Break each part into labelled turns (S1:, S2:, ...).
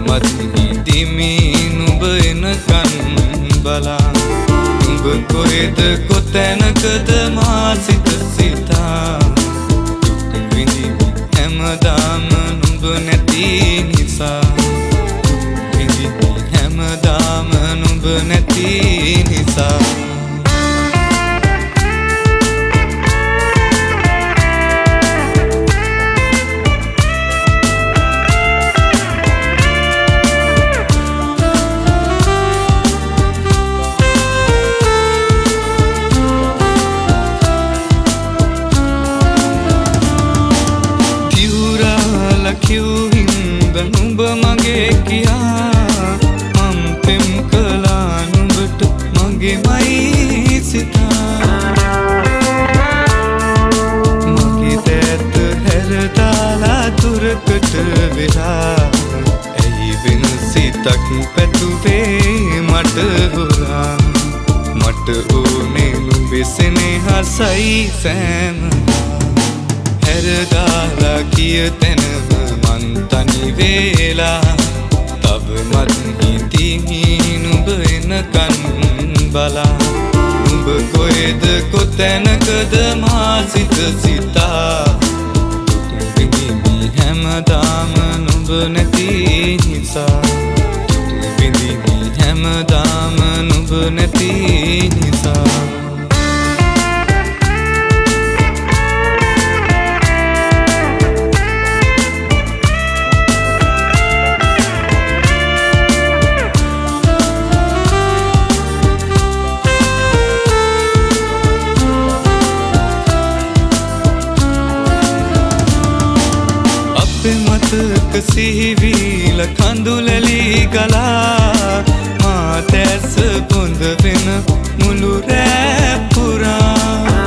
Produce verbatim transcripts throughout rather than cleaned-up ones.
S1: මත් හිටිමි නුඹ එනකන් බලා නුඹ කොහෙද කොතැනකද මා සිත සිතා දුක් විඳිමි හැමදාම නුඹ නැති නිසා විඳිමි හැමදාම නුඹ නැති නිසා නුඹ මගේ කියා මම් පෙම් කළා නුඹට මගේමයි සිතා මගේ දැත හැරදාලා දුරකට වෙලා ඇයි වෙන සිතක් පැතුවේ මට හොරා මට ඕනේ නුඹේ සෙනෙහසයි සෑමදා හැරදාලා කිය තැනම මන් තනි වෙලා තවමත් හිටිමි නුඹ එනකන් බලා නුඹ කොහෙද කොතැනකද මා සිත සිතා දුක් විඳිමි හැමදාම නුඹ නැති නිසා දුක් විඳිමි හැමදාම නුඹ නැති නිසා මතක සිහිවිල කඳුලැලි ගලා මා තැස බොඳ වෙන මුළු රෑ පුරා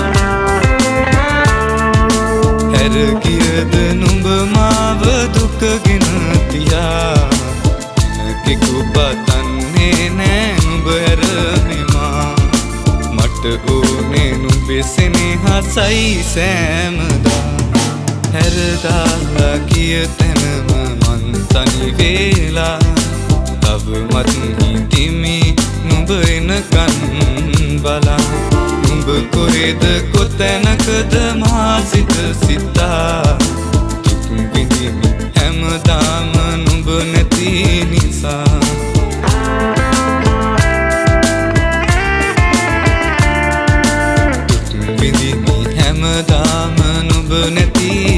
S1: හැර ගියද නුඹ මාව දුකගෙන තියා කෙකු පතන්නේ නෑ නුඹ හැර මෙමා මට ඕනේ නුඹේ සෙනෙහසයි සෑමදා හැරදාලා කිය තැනම මන් තනි වෙලා තවමත් හිටිමි නුඹ එනකන් බලා නුඹ කොහෙද කොතැනකද මා සිත සිතා දුක් විඳිමි හැමදාම නුඹ නැති නිසා හැමදාම නුඹ නැති